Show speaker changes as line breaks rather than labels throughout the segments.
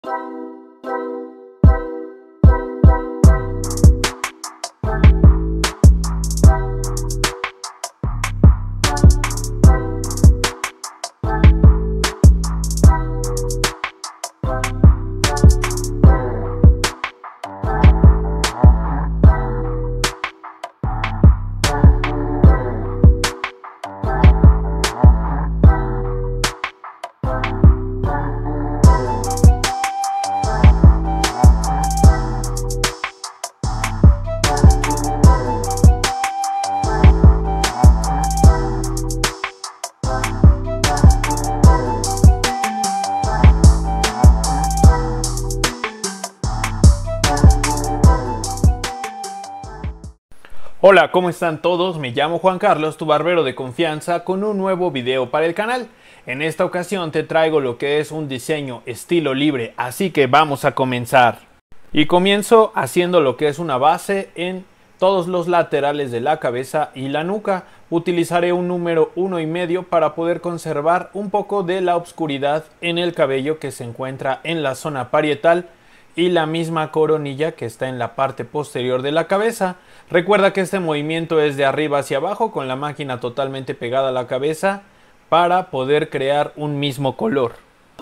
Hola, ¿cómo están todos? Me llamo Juan Carlos, tu barbero de confianza, con un nuevo video para el canal. En esta ocasión te traigo lo que es un diseño estilo libre, así que vamos a comenzar. Y comienzo haciendo lo que es una base en todos los laterales de la cabeza y la nuca. Utilizaré un número 1,5 para poder conservar un poco de la oscuridad en el cabello que se encuentra en la zona parietal y la misma coronilla que está en la parte posterior de la cabeza. Recuerda que este movimiento es de arriba hacia abajo con la máquina totalmente pegada a la cabeza para poder crear un mismo color.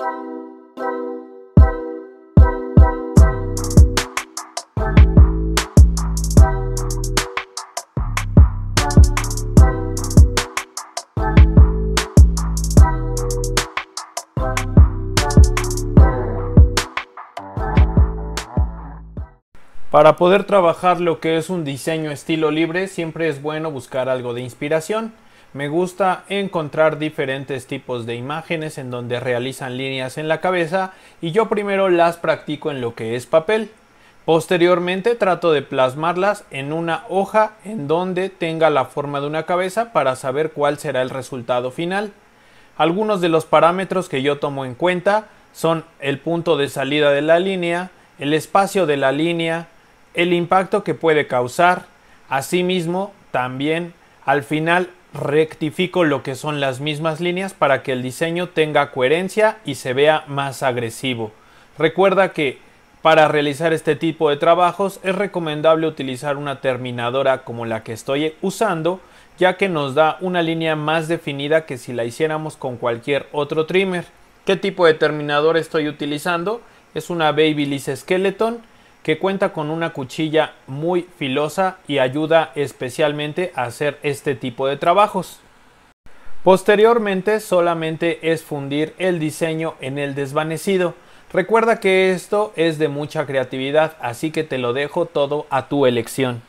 Para poder trabajar lo que es un diseño estilo libre, siempre es bueno buscar algo de inspiración. Me gusta encontrar diferentes tipos de imágenes en donde realizan líneas en la cabeza y yo primero las practico en lo que es papel. Posteriormente trato de plasmarlas en una hoja en donde tenga la forma de una cabeza para saber cuál será el resultado final. Algunos de los parámetros que yo tomo en cuenta son el punto de salida de la línea, el espacio de la línea, el impacto que puede causar. Asimismo, también al final rectifico lo que son las mismas líneas para que el diseño tenga coherencia y se vea más agresivo. Recuerda que para realizar este tipo de trabajos es recomendable utilizar una terminadora como la que estoy usando, ya que nos da una línea más definida que si la hiciéramos con cualquier otro trimmer. ¿Qué tipo de terminador estoy utilizando? Es una Babyliss Skeleton que cuenta con una cuchilla muy filosa y ayuda especialmente a hacer este tipo de trabajos. Posteriormente solamente es fundir el diseño en el desvanecido. Recuerda que esto es de mucha creatividad, así que te lo dejo todo a tu elección.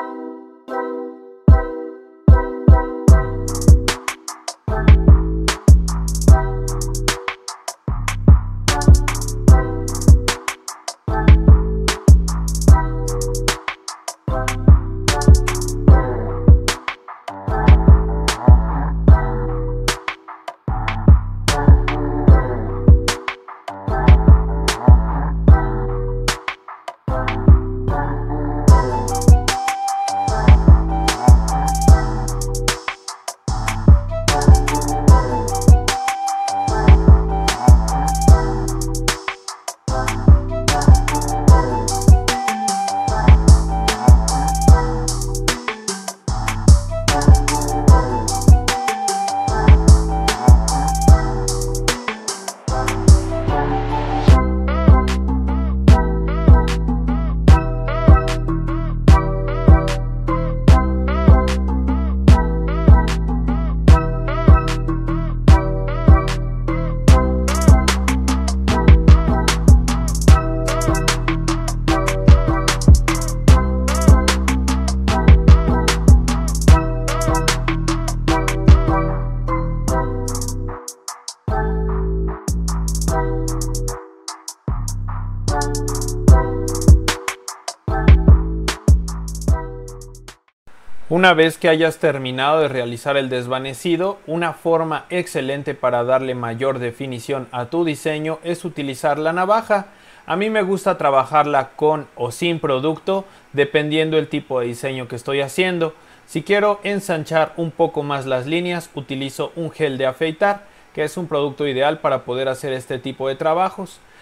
Una vez que hayas terminado de realizar el desvanecido, una forma excelente para darle mayor definición a tu diseño es utilizar la navaja. A mí me gusta trabajarla con o sin producto, dependiendo el tipo de diseño que estoy haciendo. Si quiero ensanchar un poco más las líneas, utilizo un gel de afeitar, que es un producto ideal para poder hacer este tipo de trabajos.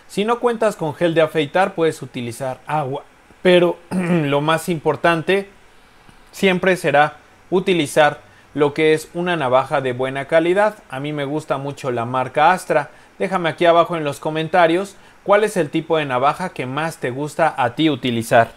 Si no cuentas con gel de afeitar, puedes utilizar agua, pero lo más importante siempre será utilizar lo que es una navaja de buena calidad. A mí me gusta mucho la marca Astra. Déjame aquí abajo en los comentarios cuál es el tipo de navaja que más te gusta a ti utilizar.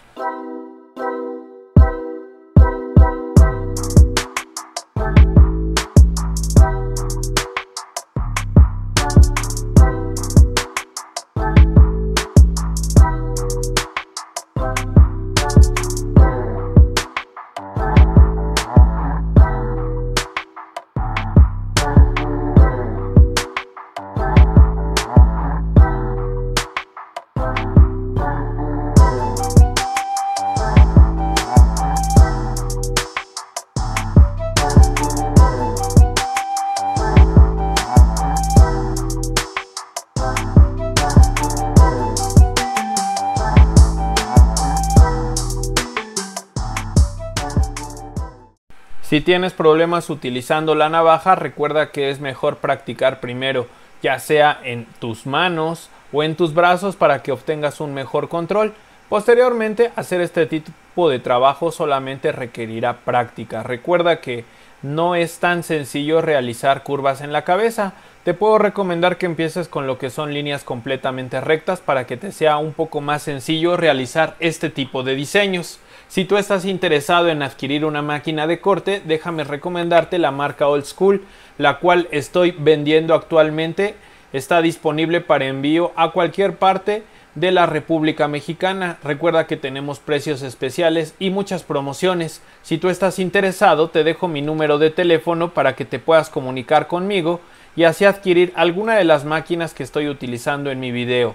Si tienes problemas utilizando la navaja, recuerda que es mejor practicar primero, ya sea en tus manos o en tus brazos, para que obtengas un mejor control. Posteriormente, hacer este tipo de trabajo solamente requerirá práctica. Recuerda que no es tan sencillo realizar curvas en la cabeza. Te puedo recomendar que empieces con lo que son líneas completamente rectas para que te sea un poco más sencillo realizar este tipo de diseños. Si tú estás interesado en adquirir una máquina de corte, déjame recomendarte la marca Old School, la cual estoy vendiendo actualmente. Está disponible para envío a cualquier parte de la República Mexicana. Recuerda que tenemos precios especiales y muchas promociones. Si tú estás interesado, te dejo mi número de teléfono para que te puedas comunicar conmigo y así adquirir alguna de las máquinas que estoy utilizando en mi video.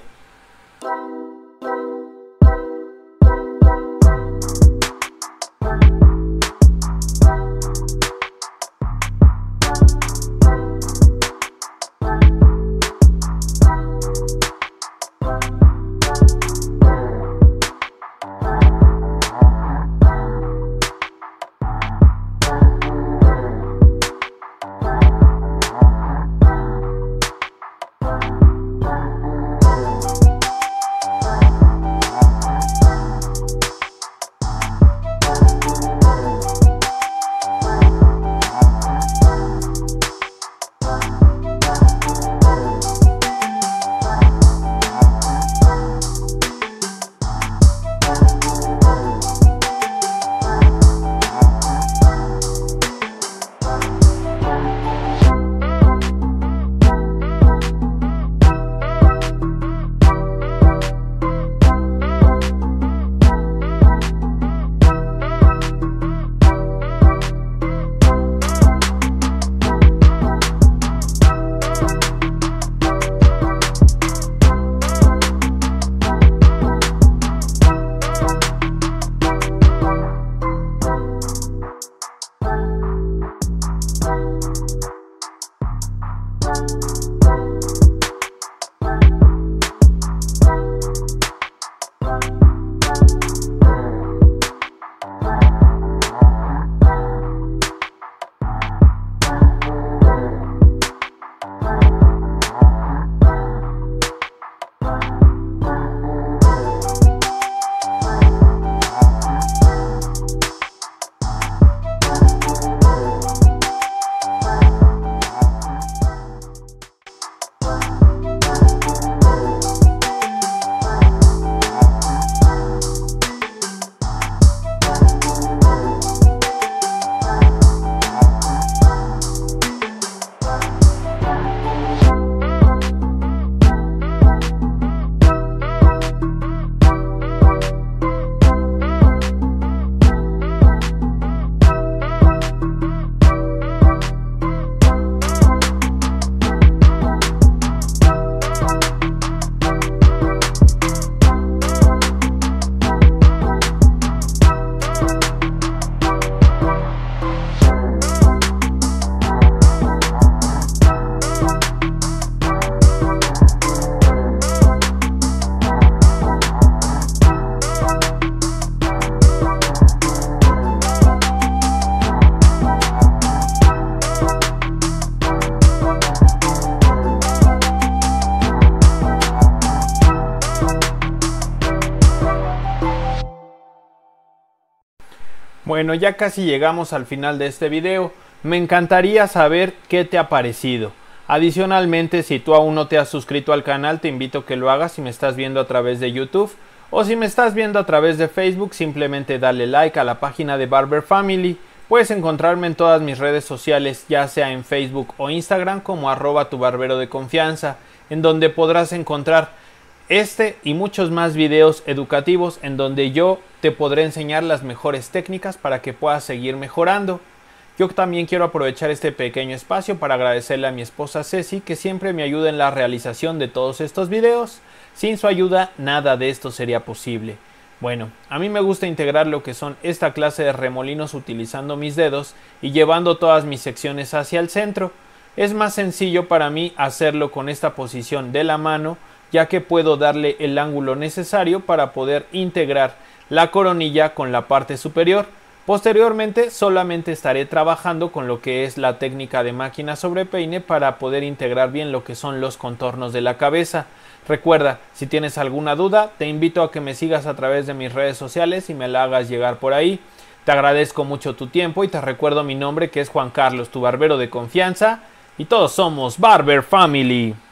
Bueno, ya casi llegamos al final de este video. Me encantaría saber qué te ha parecido. Adicionalmente, si tú aún no te has suscrito al canal, te invito a que lo hagas si me estás viendo a través de YouTube. O si me estás viendo a través de Facebook, simplemente dale like a la página de Barber Family. Puedes encontrarme en todas mis redes sociales, ya sea en Facebook o Instagram, como @tubarbero_de_confianza, en donde podrás encontrar este y muchos más videos educativos en donde yo te podré enseñar las mejores técnicas para que puedas seguir mejorando. Yo también quiero aprovechar este pequeño espacio para agradecerle a mi esposa Ceci, que siempre me ayuda en la realización de todos estos videos. Sin su ayuda nada de esto sería posible. Bueno, a mí me gusta integrar lo que son esta clase de remolinos utilizando mis dedos y llevando todas mis secciones hacia el centro. Es más sencillo para mí hacerlo con esta posición de la mano, ya que puedo darle el ángulo necesario para poder integrar la coronilla con la parte superior. Posteriormente solamente estaré trabajando con lo que es la técnica de máquina sobre peine para poder integrar bien lo que son los contornos de la cabeza. Recuerda, si tienes alguna duda, te invito a que me sigas a través de mis redes sociales y me la hagas llegar por ahí. Te agradezco mucho tu tiempo y te recuerdo mi nombre, que es Juan Carlos, tu barbero de confianza, y todos somos Barber Family.